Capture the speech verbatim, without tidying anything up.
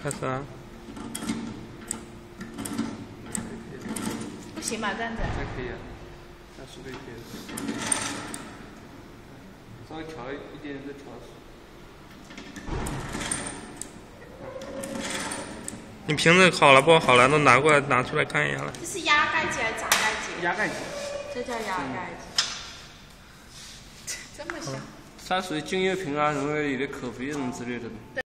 开始啊！ 不行吧，这样子？ 这可以啊，这速度可以。稍微调一点点再调。你瓶子好了不好了？都拿过来拿出来看一下了。 这是压盖机还是闸盖机？ 压盖机。 这叫压盖机。这么小？ 它属于精油瓶啊，什么有的可肥什么之类的。